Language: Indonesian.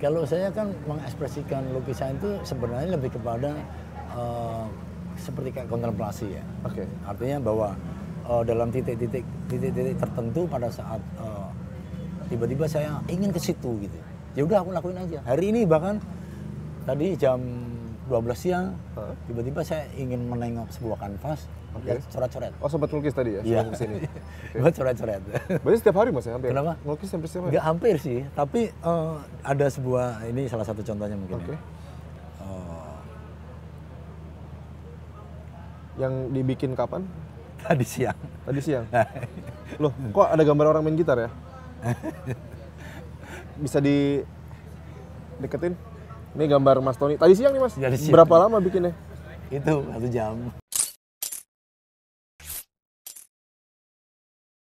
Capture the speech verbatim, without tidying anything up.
Kalau saya kan mengekspresikan lukisan itu sebenarnya lebih kepada uh, seperti kayak kontemplasi ya. Oke. Okay. Artinya bahwa uh, dalam titik-titik titik-titik tertentu pada saat uh, tiba-tiba saya ingin ke situ gitu. Ya udah aku lakuin aja. Hari ini bahkan tadi jam dua belas siang huh? tiba-tiba saya ingin menengok sebuah kanvas. Oke. Okay. Coret-coret. Oh, sempat melukis tadi ya? Iya. Kesini. Okay. Buat coret-coret. Berarti setiap hari Mas ya? Hampir? Kenapa? Melukis hampir setiap hari? Enggak hampir sih, tapi uh, ada sebuah, ini salah satu contohnya mungkin. Oke. Okay. Ya. Uh, Yang dibikin kapan? Tadi siang. Tadi siang? Loh, kok ada gambar orang main gitar ya? Bisa di deketin? Ini gambar Mas Tony. Tadi siang nih Mas? Siang. Berapa lama bikinnya? Itu satu jam.